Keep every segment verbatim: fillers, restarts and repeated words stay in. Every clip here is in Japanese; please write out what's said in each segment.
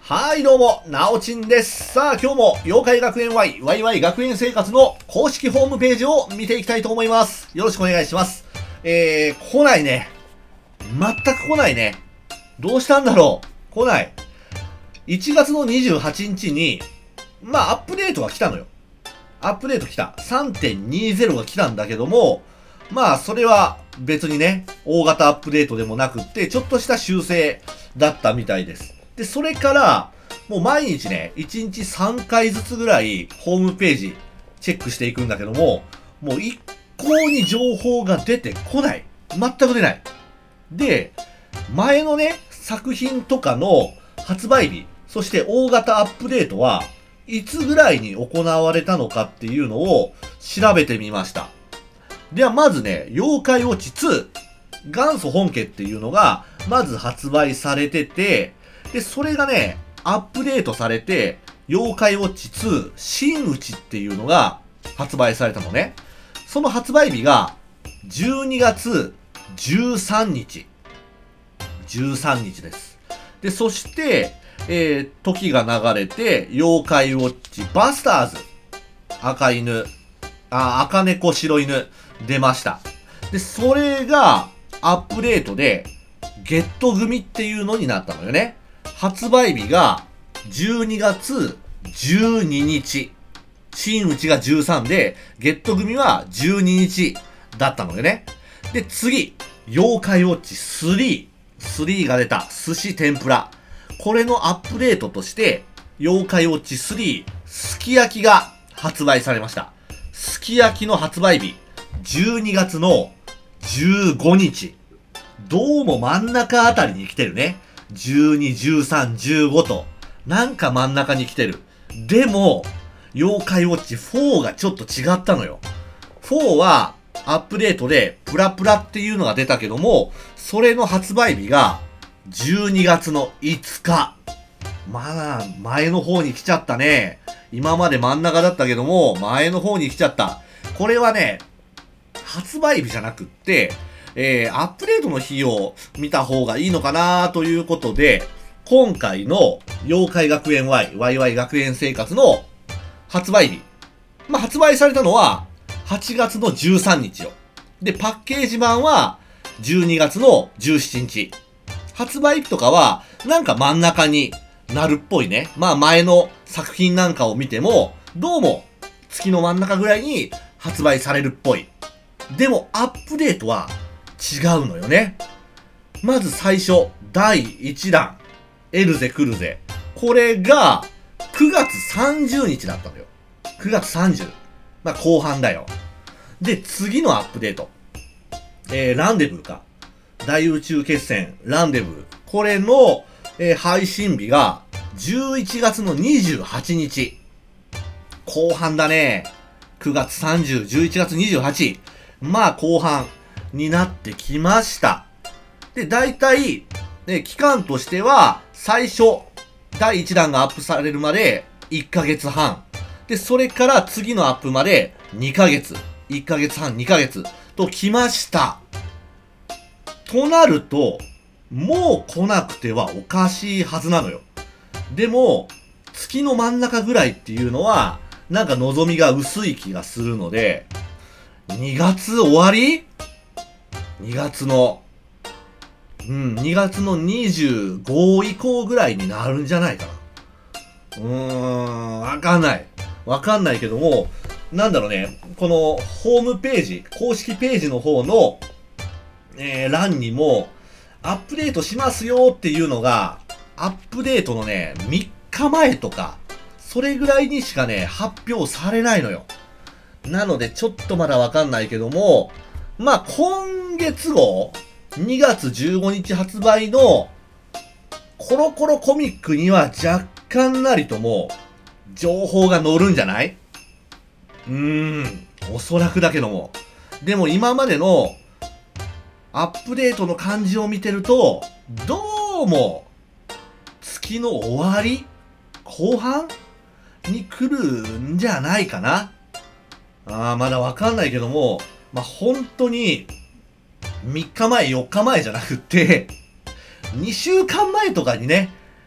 はい、どうも、なおちんです。さあ、今日も、妖怪学園 Y、ワイワイ 学園生活の公式ホームページを見ていきたいと思います。よろしくお願いします。えー、来ないね。全く来ないね。どうしたんだろう。来ない。いちがつのにじゅうはちにちに、まあ、アップデートが来たのよ。アップデート来た。さんてんにじゅう が来たんだけども、まあ、それは別にね、大型アップデートでもなくって、ちょっとした修正だったみたいです。で、それから、もう毎日ね、いちにちさんかいずつぐらい、ホームページ、チェックしていくんだけども、もう一向に情報が出てこない。全く出ない。で、前のね、作品とかの発売日、そして大型アップデートは、いつぐらいに行われたのかっていうのを調べてみました。では、まずね、妖怪ウォッチツー、元祖本家っていうのが、まず発売されてて、で、それがね、アップデートされて、妖怪ウォッチツー、真打ちっていうのが発売されたのね。その発売日が、じゅうにがつじゅうさんにち。じゅうさんにちです。で、そして、えー、時が流れて、妖怪ウォッチバスターズ。赤犬、あ、赤猫白犬出ました。で、それがアップデートで、ゲット組っていうのになったのよね。発売日がじゅうにがつじゅうににち。真打ちがじゅうさんで、ゲット組はじゅうににちだったのよね。で、次、妖怪ウォッチスリー。スリーが出た。寿司天ぷら。これのアップデートとして、妖怪ウォッチスリー、すき焼きが発売されました。すき焼きの発売日、じゅうにがつのじゅうごにち。どうも真ん中あたりに来てるね。じゅうに、じゅうさん、じゅうごと。なんか真ん中に来てる。でも、妖怪ウォッチフォーがちょっと違ったのよ。フォーはアップデートでプラプラっていうのが出たけども、それの発売日がじゅうにがつのいつか。まあ、前の方に来ちゃったね。今まで真ん中だったけども、前の方に来ちゃった。これはね、発売日じゃなくって、えー、アップデートの日を見た方がいいのかなということで、今回の妖怪学園 Y、ワイワイ 学園生活の発売日。まあ、発売されたのははちがつのじゅうさんにちよ。で、パッケージ版はじゅうにがつのじゅうしちにち。発売日とかはなんか真ん中になるっぽいね。まあ前の作品なんかを見ても、どうも月の真ん中ぐらいに発売されるっぽい。でもアップデートは違うのよね。まず最初、だいいちだん、エルゼ来るぜ。これが、くがつさんじゅうにちだったのよ。くがつさんじゅう。まあ後半だよ。で、次のアップデート。えー、ランデブーか。大宇宙決戦、ランデブー。これの、えー、配信日が、じゅういちがつのにじゅうはちにち。後半だね。くがつさんじゅう、じゅういちがつにじゅうはち。まあ後半になってきました。で、大体、ね、期間としては、最初、だいいちだんがアップされるまでいっかげつはん。で、それから次のアップまでにかげつ。いっかげつはん、にかげつと来ました。となると、もう来なくてはおかしいはずなのよ。でも、月の真ん中ぐらいっていうのは、なんか望みが薄い気がするので、にがつ終わり ?に 月の、うん、にがつのにじゅうご以降ぐらいになるんじゃないかな。うーん、わかんない。わかんないけども、なんだろうね、このホームページ、公式ページの方の、えー、欄にも、アップデートしますよっていうのが、アップデートのね、みっかまえとか、それぐらいにしかね、発表されないのよ。なので、ちょっとまだわかんないけども、まあ、今月号、にがつじゅうごにち発売の、コロコロコミックには若干なりとも、情報が載るんじゃない？うーん、おそらくだけども。でも今までの、アップデートの感じを見てると、どうも、月の終わり後半に来るんじゃないかな。ああ、まだわかんないけども、まあ、本当に、みっかまえ、よっかまえじゃなくって、にしゅうかんまえとかにね、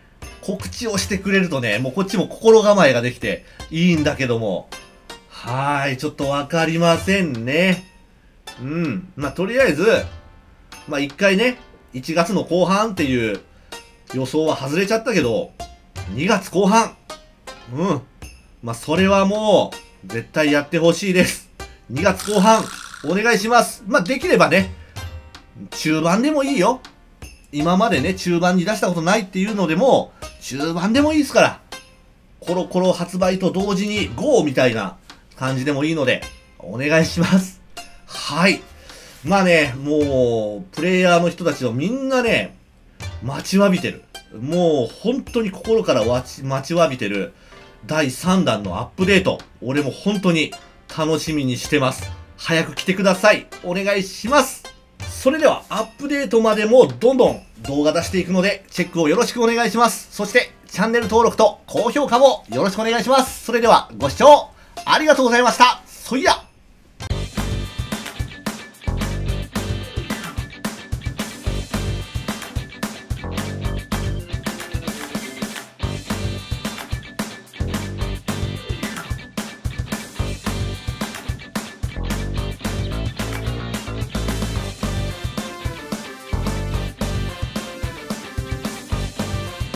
告知をしてくれるとね、もうこっちも心構えができていいんだけども。はーい、ちょっとわかりませんね。うん。まあ、とりあえず、まあ、一回ね、いちがつの後半っていう予想は外れちゃったけど、にがつこう半。うん。まあ、それはもう、絶対やってほしいです。にがつこう半、お願いします。まあ、できればね、中盤でもいいよ。今までね、中盤に出したことないっていうのでも、中盤でもいいですから。コロコロ発売と同時に ゴー みたいな感じでもいいので、お願いします。はい。まあね、もう、プレイヤーの人たちはみんなね、待ちわびてる。もう、本当に心から待ち、待ちわびてるだいさんだんのアップデート。俺も本当に楽しみにしてます。早く来てください。お願いします。それでは、アップデートまでもどんどん動画出していくので、チェックをよろしくお願いします。そして、チャンネル登録と高評価もよろしくお願いします。それでは、ご視聴ありがとうございました。そいや